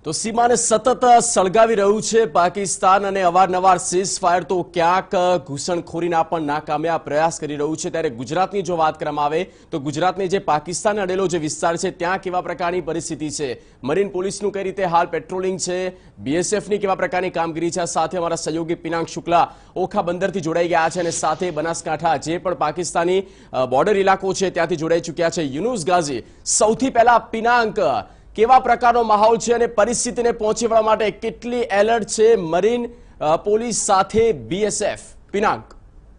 તો સીમાને સતત સળગાવી રહ્યું છે પાકિસ્તાન અને અવારનવાર સીઝ ફાયર તો ક્યાંક ઘૂસણખોરીના પણ નાકામયાબ પ્રયાસ કરી રહ્યું છે। ત્યારે ગુજરાતની જો વાત કરવામાં આવે તો ગુજરાતની જે પાકિસ્તાન અડેલો જે વિસ્તાર છે ત્યાં કેવા પ્રકારની પરિસ્થિતિ છે, મરીન પોલીસનું કઈ રીતે હાલ પેટ્રોલિંગ છે, બીએસએફની કેવા પ્રકારની કામગીરી છે। સાથે અમારા સહયોગી પિનાક શુક્લા ઓખા બંદરથી જોડાઈ ગયા છે અને સાથે બનાસકાંઠા જે પણ પાકિસ્તાની બોર્ડર ઇલાકો છે ત્યાંથી જોડાઈ ચૂક્યા છે યુનુસ ગાઝી। સૌથી પહેલા પિનાક, કેવા પ્રકારનો માહોલ છે અને પરિસ્થિતિને પહોંચી વળવા માટે કેટલી એલર્ટ છે મરીન પોલીસ સાથે બીએસએફ? પિનાક,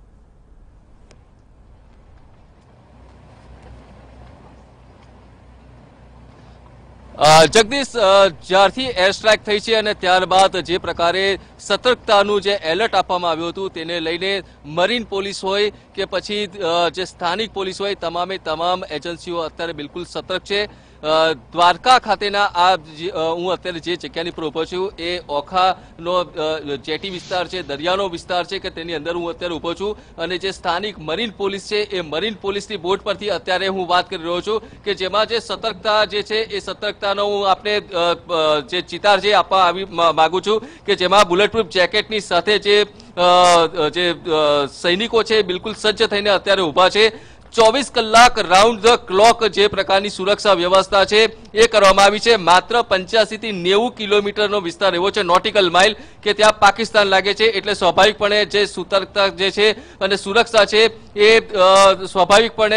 જગદીશ, જ્યારથી એર સ્ટ્રાઇક થઈ છે અને ત્યારબાદ જે પ્રકારે સતર્કતાનું જે એલર્ટ આપવામાં આવ્યું હતું તેને લઈને મરીન પોલીસ હોય કે પછી જે સ્થાનિક પોલીસ હોય તમામે તમામ એજન્સીઓ અત્યારે બિલકુલ સતર્ક છે। દ્વારકા ખાતેના આ હું અત્યારે જે જગ્યાની પર ઉભો છું એ ઓખાનો જેટી વિસ્તાર છે, દરિયાનો વિસ્તાર છે કે તેની અંદર હું અત્યારે ઉભો છું અને જે સ્થાનિક મરીન પોલીસ છે એ મરીન પોલીસની બોટ પરથી અત્યારે હું વાત કરી રહ્યો છું કે જેમાં જે સતર્કતા જે છે એ સતર્કતાનો હું આપને જે ચિતાર જે આપવા આવી માંગુ છું કે જેમાં બુલેટપ્રૂફ જેકેટની સાથે જે સૈનિકો છે બિલકુલ સજ્જ થઈને અત્યારે ઊભા છે। 24 કલાક રાઉન્ડ ધ ક્લોક જે પ્રકારની સુરક્ષા વ્યવસ્થા છે એ કરવામાં આવી છે। માત્ર 85 થી 90 કિલોમીટરનો વિસ્તાર એવો છે, નોટિકલ માઇલ, કે ત્યાં પાકિસ્તાન લાગે છે એટલે સ્વાભાવિકપણે જે સતર્કતા જે છે અને સુરક્ષા છે એ સ્વાભાવિકપણે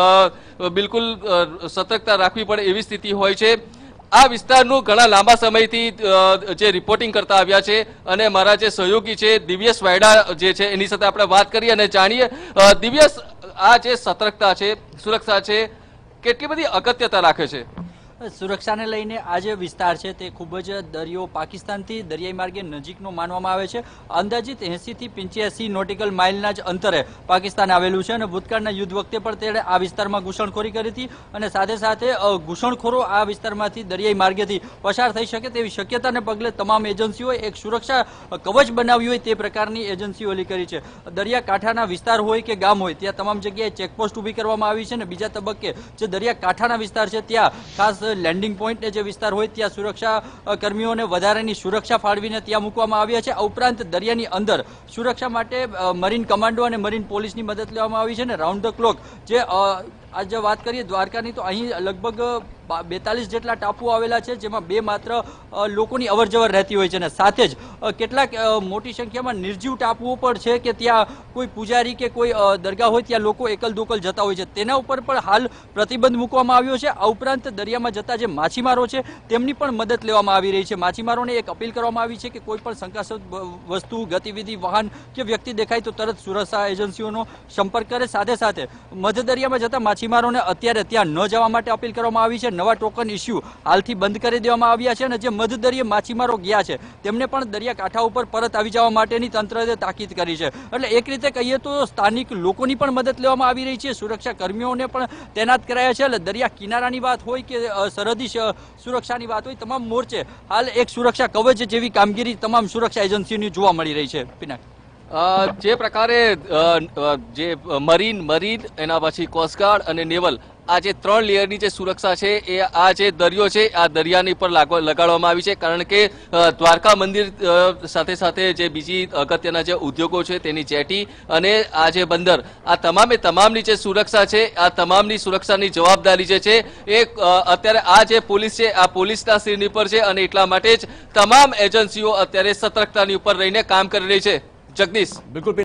બિલકુલ સતર્કતા રાખવી પડે એવી સ્થિતિ હોય છે। આ વિસ્તારનું ઘણા લાંબા સમયથી જે રિપોર્ટિંગ કરતા આવ્યા છે અને મારા જે સહયોગી છે દિવ્યેશ વાયડા જે છે એની સાથે આપણે વાત કરીએ અને જાણીએ। દિવ્યેશ, આ જે સતર્કતા છે, સુરક્ષા છે, કેટલી બધી અગત્યતા રાખે છે? સુરક્ષાને લઈને આ જે વિસ્તાર છે તે ખૂબ જ દરિયો પાકિસ્તાનથી દરિયાઈ માર્ગે નજીકનો માનવામાં આવે છે। અંદાજિત 80 થી 85 નોટિકલ માઇલના જ અંતરે પાકિસ્તાન આવેલું છે અને ભૂતકાળના યુદ્ધ વખતે પણ તેણે આ વિસ્તારમાં ઘૂસણખોરી કરી હતી અને સાથે સાથે ઘૂસણખોરો આ વિસ્તારમાંથી દરિયાઈ માર્ગેથી પસાર થઈ શકે તેવી શક્યતાને પગલે તમામ એજન્સીઓએ એક સુરક્ષા કવચ બનાવ્યું હોય તે પ્રકારની એજન્સીઓ ઓલી કરી છે। દરિયાકાંઠાના વિસ્તાર હોય કે ગામ હોય ત્યાં તમામ જગ્યાએ ચેકપોસ્ટ ઊભી કરવામાં આવી છે અને બીજા તબક્કે જે દરિયાકાંઠાના વિસ્તાર છે ત્યાં ખાસ લેન્ડિંગ પોઈન્ટ જે વિસ્તાર હોય ત્યાં સુરક્ષા કર્મીઓને વધારાની સુરક્ષા ફાળવીને ત્યાં મૂકવામાં આવ્યા છે। આ ઉપરાંત દરિયાની અંદર સુરક્ષા માટે મરીન કમાન્ડો અને મરીન પોલીસની મદદ લેવામાં આવી છે અને રાઉન્ડ ધ ક્લોક જે આજે વાત કરીએ દ્વારકાની તો અહીં લગભગ 42 જેટલા ટાપુઓ આવેલા છે જેમાં 2 માત્ર લોકોની અવરજવર રહેતી હોય છે અને સાથે જ કેટલાક મોટી સંખ્યામાં નિર્જીવ ટાપુઓ પણ છે કે ત્યાં કોઈ પૂજારી કે કોઈ દરગાહ હોય ત્યાં લોકો એકલ દોકલ જતા હોય છે, તેના ઉપર પણ હાલ પ્રતિબંધ મૂકવામાં આવ્યો છે। આ ઉપરાંત દરિયામાં જતા જે માછીમારો છે તેમની પણ મદદ લેવામાં આવી રહી છે। માછીમારોને એક અપીલ કરવામાં આવી છે કે કોઈ પણ શંકાસ્પદ વસ્તુ, ગતિવિધિ, વાહન કે વ્યક્તિ દેખાય તો તરત સુરક્ષા એજન્સીઓનો સંપર્ક કરે। સાથે સાથે મધ્ય દરિયામાં જતા માછીમારોને અત્યારે ત્યાં ન જવા માટે અપીલ કરવામાં આવી છે। નવા ટોકન ઇસ્યુ હાલથી બંધ કરી દેવામાં આવ્યા છે અને જે મધદરિયે માછીમારો ગયા છે તેમને પણ દરિયાકાંઠા ઉપર પરત આવી જવા માટેની તંત્રએ તાકીદ કરી છે। એટલે એક રીતે કહીએ તો સ્થાનિક લોકોની પણ મદદ લેવામાં આવી રહી છે, સુરક્ષા કર્મીઓને પણ તૈનાત કરાયા છે। એટલે દરિયા કિનારાની વાત હોય કે સરહદી સુરક્ષાની વાત હોય, તમામ મોરચે હાલ એક સુરક્ષા કવચ જેવી કામગીરી તમામ સુરક્ષા એજન્સીઓની જોવા મળી રહી છે। પિનાક, જે પ્રકારે જે મરીન એના પછી કોસ્ટગાર્ડ અને નેવલ, આ જે 3 લેયરની જે સુરક્ષા છે એ આ જે દરિયો છે આ દરિયાની પર લગાડવામાં આવી છે કારણ કે દ્વારકા મંદિર સાથે સાથે જે બીજી અગત્યના જે ઉદ્યોગો છે તેની જેટી અને આ જે બંદર, આ તમામની જે સુરક્ષા છે આ તમામની સુરક્ષાની જવાબદારી જે છે એ અત્યારે આ જે પોલીસ છે આ પોલીસના સિરની પર છે અને એટલા માટે જ તમામ એજન્સીઓ અત્યારે સતર્કતાની ઉપર રહીને કામ કરી રહી છે। જગદીશ, બિલકુલ।